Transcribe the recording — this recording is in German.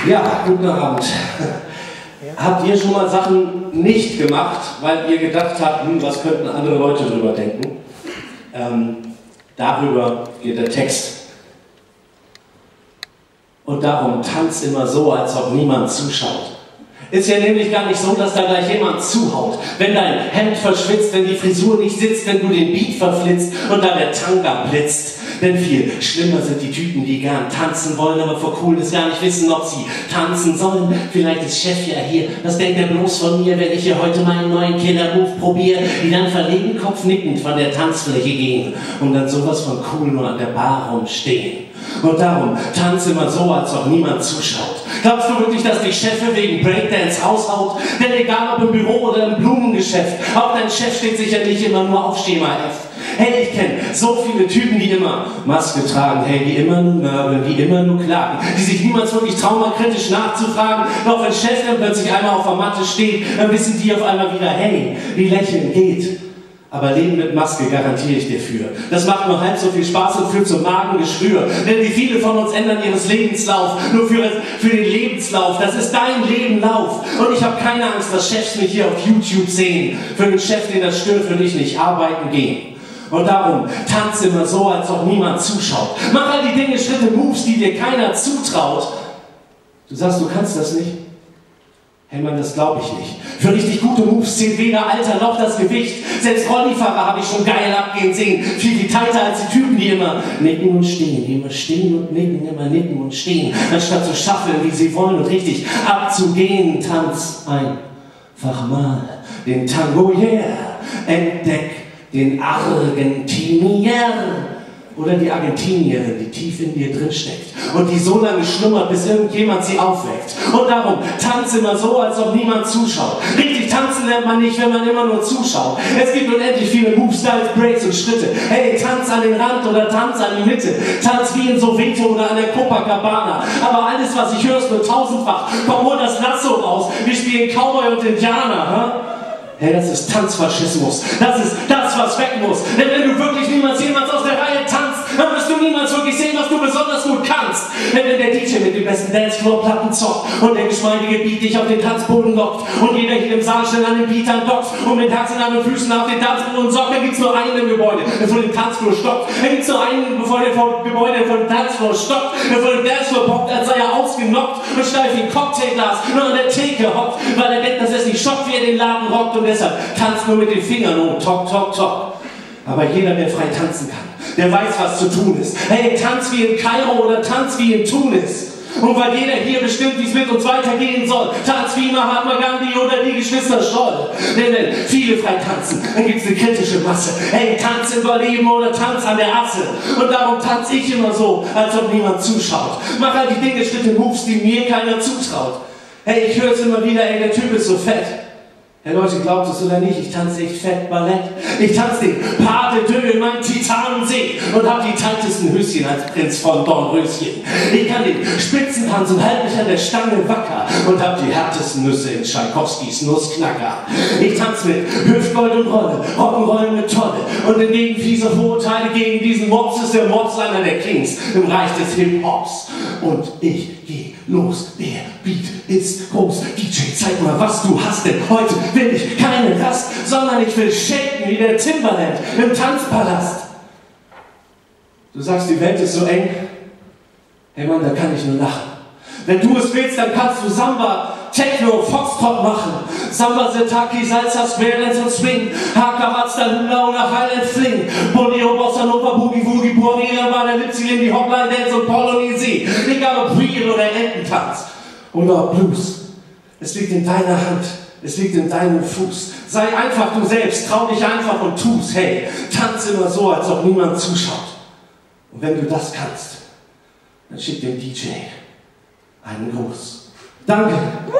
Ja, guten Abend. Habt ihr schon mal Sachen nicht gemacht, weil ihr gedacht habt, was könnten andere Leute drüber denken? Darüber geht der Text. Und darum tanzt immer so, als ob niemand zuschaut. Ist ja nämlich gar nicht so, dass da gleich jemand zuhaut. Wenn dein Hemd verschwitzt, wenn die Frisur nicht sitzt, wenn du den Beat verflitzt und dann der Tanga blitzt. Denn viel schlimmer sind die Typen, die gern tanzen wollen, aber vor Coolness gar nicht wissen, ob sie tanzen sollen. Vielleicht ist Chef ja hier, was denkt er bloß von mir, wenn ich hier heute meinen neuen Killer-Move probiere, die dann verlegen kopfnickend von der Tanzfläche gehen und dann sowas von cool nur an der Bar rumstehen. Und darum tanze immer so, als ob niemand zuschaut. Glaubst du wirklich, dass dich Chefin wegen Breakdance raushaut? Denn egal ob im Büro oder im Blumengeschäft, auch dein Chef steht sicher nicht immer nur auf Schema F. Hey, ich kenne so viele Typen, die immer Maske tragen, hey, die immer nur nörgeln, die immer nur klagen, die sich niemals wirklich traumakritisch nachzufragen. Doch wenn Chef dann plötzlich einmal auf der Matte steht, dann wissen die auf einmal wieder, hey, wie lächeln geht. Aber Leben mit Maske garantiere ich dir für. Das macht nur halb so viel Spaß und führt zum Magengeschwür. Denn wie viele von uns ändern ihres Lebenslauf nur für den Lebenslauf. Das ist dein Lebenlauf. Und ich habe keine Angst, dass Chefs mich hier auf YouTube sehen. Für den Chef, den das stört, würde ich nicht arbeiten gehen. Und darum, tanz immer so, als ob niemand zuschaut. Mach all die Dinge, Schritte, Moves, die dir keiner zutraut. Du sagst, du kannst das nicht? Hey Mann, das glaube ich nicht. Für richtig gute Moves zählt weder Alter noch das Gewicht. Selbst Rollifahrer habe ich schon geil abgehen sehen. Viel tighter als die Typen, die immer nicken und stehen. Die immer stehen und nicken, immer nicken und stehen. Anstatt zu schaffeln, wie sie wollen und richtig abzugehen. Tanz einfach mal den Tango, yeah. Entdeck den Argentinier. Oder die Argentinierin, die tief in dir drin steckt und die so lange schlummert, bis irgendjemand sie aufweckt. Und darum, tanz immer so, als ob niemand zuschaut. Richtig tanzen lernt man nicht, wenn man immer nur zuschaut. Es gibt unendlich viele Moves, Styles, Breaks und Schritte. Hey, tanz an den Rand oder tanz an die Mitte. Tanz wie in Soweto oder an der Copacabana. Aber alles, was ich höre, ist nur tausendfach. Komm, hol das Lasso raus. Wir spielen Cowboy und Indianer. Hey, das ist Tanzfaschismus. Das ist das, was weg muss. Denn wenn du wirklich niemals jemals aus der Reihe tanzt, dann wirst du niemals wirklich sehen, was du besonders gut kannst. Denn wenn der DJ mit den besten Dancefloor-Platten zockt und der geschmeidige Beat dich auf den Tanzboden lockt und jeder hier im Saal schnell an den Beat andockt und mit Herzen an den Füßen auf den Tanzboden sockt, dann gibt's nur einen im Gebäude, der vor dem Tanzfloor stoppt. Dann gibt's nur einen, bevor der Gebäude vor dem Tanzfloor stoppt, der vor dem Dancefloor poppt, als sei er ausgenockt und steif wie ein Cocktailglas nur an der Theke hockt, weil er denkt, dass es nicht schockt, wie er den Laden rockt. Und deshalb tanzt nur mit den Fingern und tock, tock, tock. Aber jeder, der frei tanzen kann, der weiß, was zu tun ist. Hey, tanz wie in Kairo oder tanz wie in Tunis. Und weil jeder hier bestimmt, wie es mit uns weitergehen soll, tanz wie Mahatma Gandhi oder die Geschwister Scholl. Denn wenn viele frei tanzen, dann gibt es eine kritische Masse. Hey, tanz überleben oder tanz an der Asse. Und darum tanz ich immer so, als ob niemand zuschaut. Mach all die Dinge, Schritte, Moves, die mir keiner zutraut. Hey, ich höre es immer wieder, ey, der Typ ist so fett. Hey Leute, glaubt es oder nicht, ich tanze echt fett Ballett. Ich tanze den Pas de Deux in meinem Titanensee und hab die tightesten Höschen als Prinz von Dornröschen. Ich kann den Spitzentanz und halt mich an der Stange wacker und hab die härtesten Nüsse in Tschaikowskis Nussknacker. Ich tanze mit Hüftgold und Rolle, Rock'n'Roll mit Tolle und entgegen fiese Vorurteile gegen diesen Mops ist der Mops einer der Kings im Reich des Hip-Hops. Und ich geh los, der Beat ist groß. DJ, zeig mal, was du hast, denn heute will ich keine Rast, sondern ich will shaken wie der Timbaland im Tanzpalast. Du sagst, die Welt ist so eng. Hey Mann, da kann ich nur lachen. Wenn du es willst, dann kannst du Samba, Techno, Foxtrot machen. Samba, Setaki, Salsa, Square Dance und Swing. Haka, Hardstyle, Hula oder Highland Fling. Bolero, Bossa Nova, Boogie Woogie, Buarela, Bana, Lipsilin, die Hotline Dance und Polonaise. Egal ob Reel oder Ententanz oder Blues. Es liegt in deiner Hand. Es liegt in deinem Fuß. Sei einfach du selbst, trau dich einfach und tu's. Hey, tanz immer so, als ob niemand zuschaut. Und wenn du das kannst, dann schick dem DJ einen Gruß. Danke.